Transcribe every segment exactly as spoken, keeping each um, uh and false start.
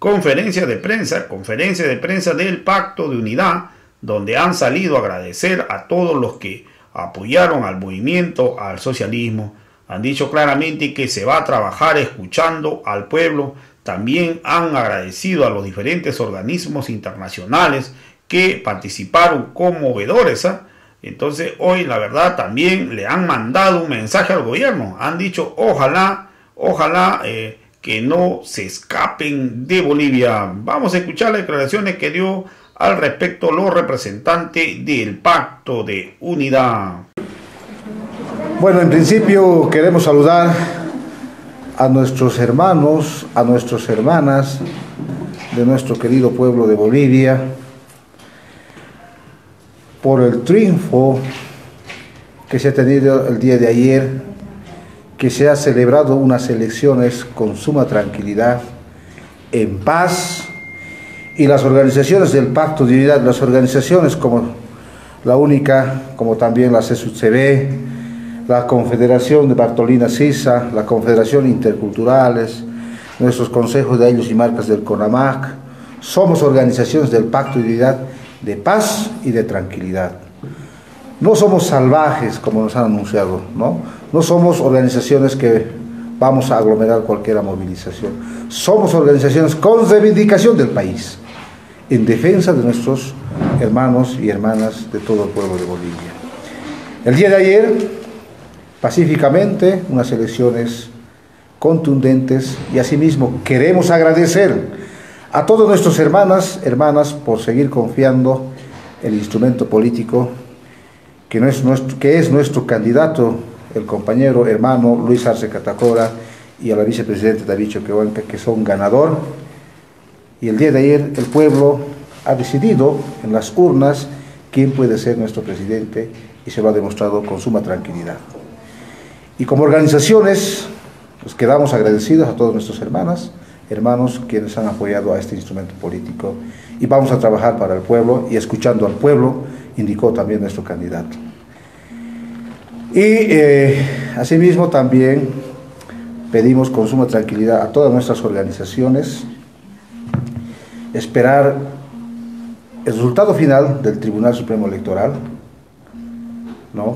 conferencia de prensa, conferencia de prensa del Pacto de Unidad, donde han salido a agradecer a todos los que apoyaron al movimiento, al socialismo. Han dicho claramente que se va a trabajar escuchando al pueblo. También han agradecido a los diferentes organismos internacionales que participaron como veedores, ¿eh? Entonces hoy la verdad también le han mandado un mensaje al gobierno. Han dicho ojalá, ojalá eh, que no se escapen de Bolivia. Vamos a escuchar las declaraciones que dio al respecto los representantes del Pacto de Unidad. Bueno, en principio queremos saludar a nuestros hermanos, a nuestras hermanas de nuestro querido pueblo de Bolivia por el triunfo que se ha tenido el día de ayer, que se ha celebrado unas elecciones con suma tranquilidad, en paz, y las organizaciones del Pacto de Unidad, las organizaciones como la única, como también la C S U C B, la Confederación de Bartolina Sisa, la Confederación Interculturales, nuestros consejos de ellos y marcas del CONAMAC, somos organizaciones del Pacto de Unidad de paz y de tranquilidad. No somos salvajes como nos han anunciado, ¿no? No somos organizaciones que vamos a aglomerar cualquier movilización. Somos organizaciones con reivindicación del país, en defensa de nuestros hermanos y hermanas de todo el pueblo de Bolivia. El día de ayer, pacíficamente, unas elecciones contundentes, y asimismo queremos agradecer a todas nuestras hermanas, hermanas por seguir confiando en el instrumento político que, no es, nuestro, que es nuestro candidato, el compañero hermano Luis Arce Catacora, y a la vicepresidenta David Choquehuanca, que son ganador. Y el día de ayer el pueblo ha decidido en las urnas quién puede ser nuestro presidente, y se lo ha demostrado con suma tranquilidad. Y como organizaciones, pues quedamos agradecidos a todas nuestras hermanas, hermanos quienes han apoyado a este instrumento político, y vamos a trabajar para el pueblo, y escuchando al pueblo, indicó también nuestro candidato. Y eh, asimismo también pedimos con suma tranquilidad a todas nuestras organizaciones esperar el resultado final del Tribunal Supremo Electoral, ¿no?,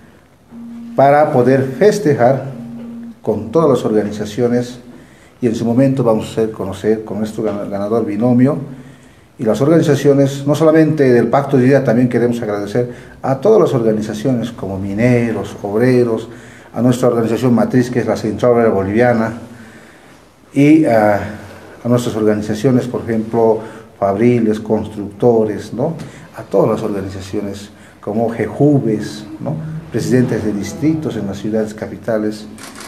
para poder festejar con todas las organizaciones, y en su momento vamos a hacer conocer con nuestro ganador binomio. Y las organizaciones, no solamente del Pacto de Unidad, también queremos agradecer a todas las organizaciones como mineros, obreros, a nuestra organización matriz que es la Central Obrera Boliviana, y a, a nuestras organizaciones, por ejemplo, fabriles, constructores, ¿no?, a todas las organizaciones como GEJUVES, ¿no?, presidentes de distritos en las ciudades capitales.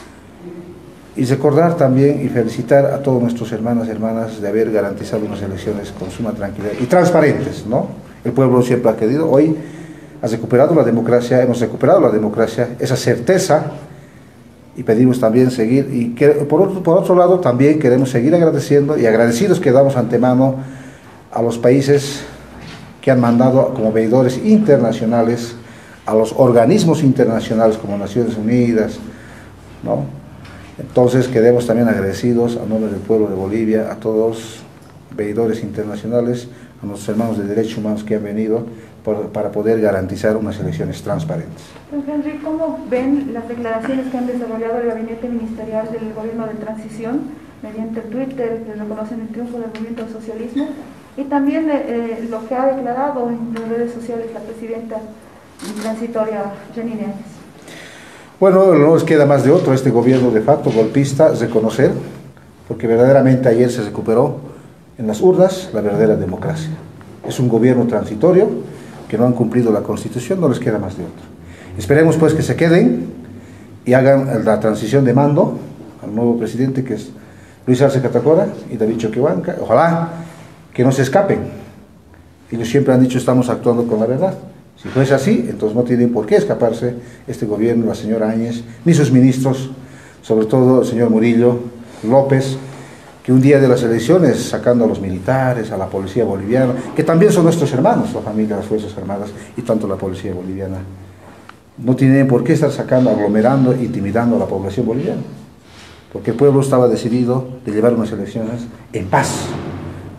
Y recordar también y felicitar a todos nuestros hermanos y hermanas de haber garantizado unas elecciones con suma tranquilidad y transparentes, ¿no? El pueblo siempre ha querido, hoy ha recuperado la democracia, hemos recuperado la democracia, esa certeza, y pedimos también seguir, y que, por, otro, por otro lado también queremos seguir agradeciendo, y agradecidos quedamos antemano a los países que han mandado como veedores internacionales, a los organismos internacionales como Naciones Unidas, ¿no? Entonces quedemos también agradecidos a nombre del pueblo de Bolivia, a todos los veedores internacionales, a nuestros hermanos de derechos humanos que han venido por, para poder garantizar unas elecciones transparentes. Don Henry, ¿cómo ven las declaraciones que han desarrollado el gabinete ministerial del gobierno de transición mediante Twitter, que reconocen el triunfo del movimiento al socialismo, y también eh, lo que ha declarado en las redes sociales la presidenta transitoria Janine Áñez? Bueno, no nos queda más de otro, este gobierno de facto golpista, reconocer, porque verdaderamente ayer se recuperó en las urnas la verdadera democracia. Es un gobierno transitorio, que no han cumplido la Constitución, no les queda más de otro. Esperemos pues que se queden y hagan la transición de mando al nuevo presidente, que es Luis Arce Catacora y David Choquehuanca. Ojalá que no se escapen. Ellos siempre han dicho estamos actuando con la verdad. Si fuese así, entonces no tienen por qué escaparse este gobierno, la señora Áñez, ni sus ministros, sobre todo el señor Murillo López, que un día de las elecciones, sacando a los militares, a la policía boliviana, que también son nuestros hermanos, la familia de las Fuerzas Armadas y tanto la policía boliviana, no tienen por qué estar sacando, aglomerando, intimidando a la población boliviana, porque el pueblo estaba decidido de llevar unas elecciones en paz.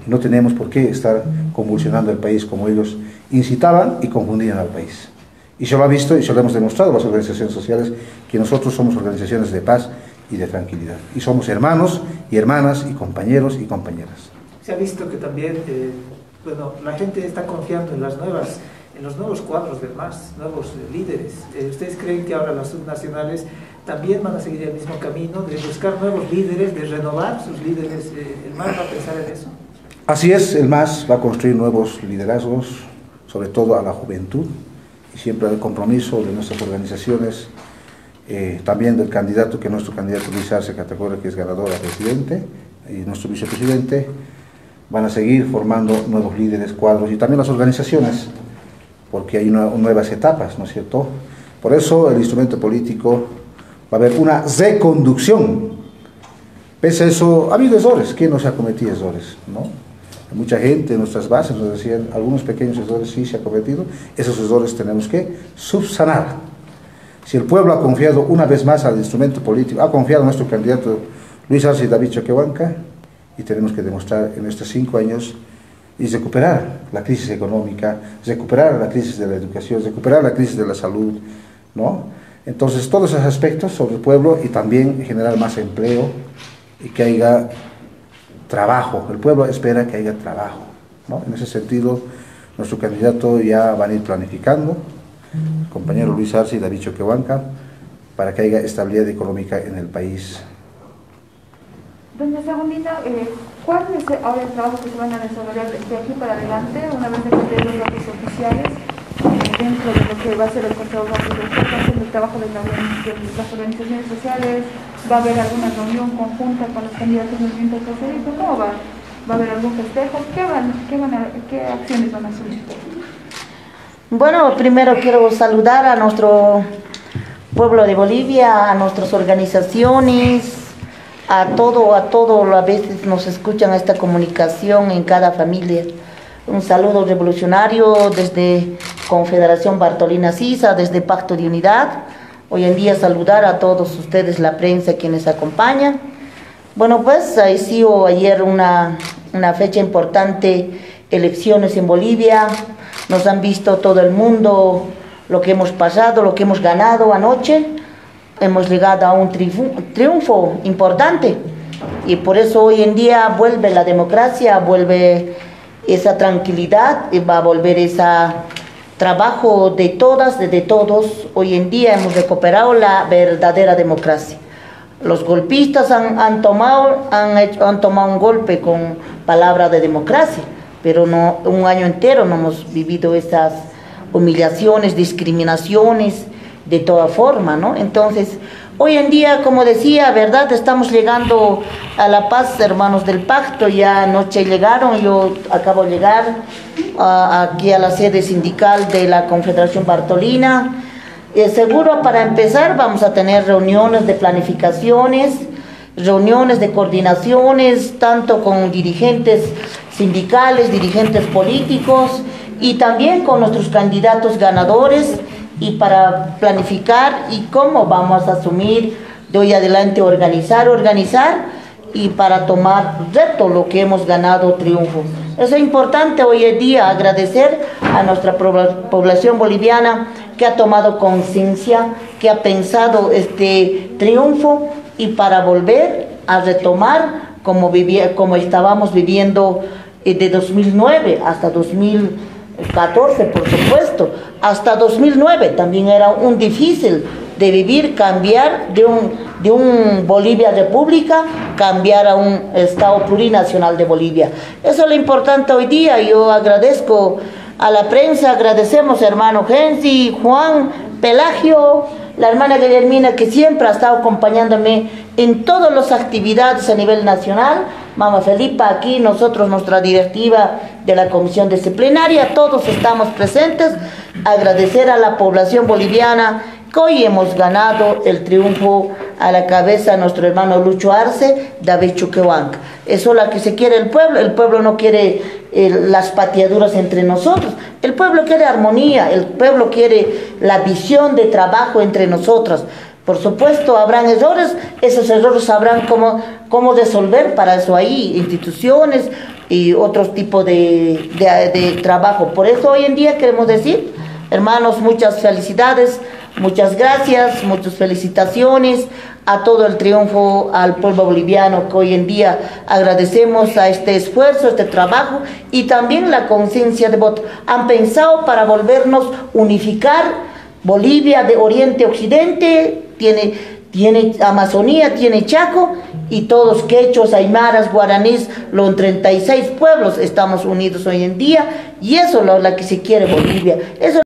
No tenemos por qué estar convulsionando el país como ellos incitaban y confundían al país. Y se lo ha visto y se lo hemos demostrado a las organizaciones sociales, que nosotros somos organizaciones de paz y de tranquilidad. Y somos hermanos y hermanas y compañeros y compañeras. Se ha visto que también, eh, bueno, la gente está confiando en las nuevas, en los nuevos cuadros del M A S, nuevos eh, líderes. Eh, ¿Ustedes creen que ahora las subnacionales también van a seguir el mismo camino de buscar nuevos líderes, de renovar sus líderes? Eh, ¿El M A S va a pensar en eso? Así es, el M A S va a construir nuevos liderazgos, sobre todo a la juventud, y siempre el compromiso de nuestras organizaciones, eh, también del candidato, que nuestro candidato Luis Arce Catacora, que es ganador a presidente, y nuestro vicepresidente, van a seguir formando nuevos líderes, cuadros, y también las organizaciones, porque hay una, nuevas etapas, ¿no es cierto? Por eso el instrumento político va a haber una reconducción. Pese a eso, ha habido errores. ¿Quién no se ha cometido errores? ¿No? Mucha gente en nuestras bases nos decían, algunos pequeños errores sí se ha cometido, esos errores tenemos que subsanar. Si el pueblo ha confiado una vez más al instrumento político, ha confiado en nuestro candidato Luis Arce David Choquehuanca, y tenemos que demostrar en estos cinco años y recuperar la crisis económica, recuperar la crisis de la educación, recuperar la crisis de la salud, ¿no? Entonces, todos esos aspectos sobre el pueblo, y también generar más empleo y que haya trabajo. El pueblo espera que haya trabajo, ¿no? En ese sentido, nuestro candidato ya van a ir planificando, el compañero Luis Arce y David Choquehuanca, para que haya estabilidad económica en el país. Doña Segundina, eh, ¿cuál es ahora el trabajo que se van a desarrollar de aquí para adelante, una vez de que estén los datos oficiales, eh, dentro de lo que va a ser el control rápido? ¿Cuál va a ser el trabajo de, la, de las organizaciones sociales? ¿Va a haber alguna reunión conjunta con los candidatos del movimiento socialista? ¿Cómo va? ¿Va a haber algún festejo? ¿Qué, van, qué, van a, qué acciones van a solicitar? Bueno, primero quiero saludar a nuestro pueblo de Bolivia, a nuestras organizaciones, a todo, a todo, a veces nos escuchan esta comunicación en cada familia. Un saludo revolucionario desde Confederación Bartolina Sisa, desde Pacto de Unidad. Hoy en día saludar a todos ustedes, la prensa, quienes acompañan. Bueno, pues ha sido ayer una, una fecha importante, elecciones en Bolivia. Nos han visto todo el mundo lo que hemos pasado, lo que hemos ganado anoche. Hemos llegado a un triunfo importante, y por eso hoy en día vuelve la democracia, vuelve esa tranquilidad, y va a volver ese trabajo de todas, de, de todos. Hoy en día hemos recuperado la verdadera democracia. Los golpistas han, han, tomado, han, hecho, han tomado un golpe con palabra de democracia, pero no, un año entero no hemos vivido esas humillaciones, discriminaciones, de toda forma, ¿no? Entonces, hoy en día, como decía, ¿verdad? Estamos llegando a la paz, hermanos del pacto. Ya anoche llegaron, yo acabo de llegar uh, aquí a la sede sindical de la Confederación Bartolina. Eh, seguro, para empezar, vamos a tener reuniones de planificaciones, reuniones de coordinaciones, tanto con dirigentes sindicales, dirigentes políticos, y también con nuestros candidatos ganadores, y para planificar y cómo vamos a asumir de hoy adelante, organizar, organizar y para tomar reto lo que hemos ganado triunfo. Eso es importante hoy en día, agradecer a nuestra población boliviana que ha tomado conciencia, que ha pensado este triunfo, y para volver a retomar como, vivía, como estábamos viviendo de dos mil nueve hasta dos mil catorce, por supuesto, hasta dos mil nueve también era un difícil de vivir, cambiar de un, de un Bolivia República, cambiar a un Estado plurinacional de Bolivia. Eso es lo importante hoy día. Yo agradezco a la prensa, agradecemos a hermano Gensi, Juan, Pelagio, la hermana Guillermina, que siempre ha estado acompañándome en todas las actividades a nivel nacional, Mama Felipa aquí, nosotros, nuestra directiva de la Comisión Disciplinaria, todos estamos presentes. Agradecer a la población boliviana que hoy hemos ganado el triunfo a la cabeza de nuestro hermano Lucho Arce, David Choquehuanca. Eso es lo que se quiere el pueblo. El pueblo no quiere eh, las pateaduras entre nosotros. El pueblo quiere armonía, el pueblo quiere la visión de trabajo entre nosotros. Por supuesto, habrán errores, esos errores sabrán cómo, cómo resolver. Para eso hay instituciones, y otros tipos de, de, de trabajo. Por eso hoy en día queremos decir, hermanos, muchas felicidades, muchas gracias, muchas felicitaciones a todo el triunfo, al pueblo boliviano, que hoy en día agradecemos a este esfuerzo, este trabajo y también la conciencia de voto. Han pensado para volvernos unificar Bolivia de oriente a occidente, tiene, tiene Amazonía, tiene Chaco, y todos quechos, aymaras, guaraníes, los treinta y seis pueblos estamos unidos hoy en día, y eso es lo, lo que se quiere Bolivia. Eso